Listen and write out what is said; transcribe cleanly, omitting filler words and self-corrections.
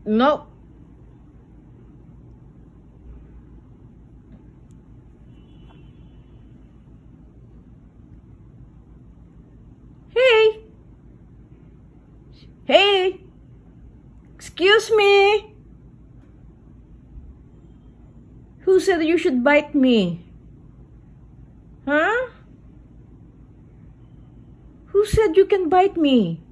No. Hey. Hey. Excuse me. Who said you should bite me? Huh? Who said you can bite me?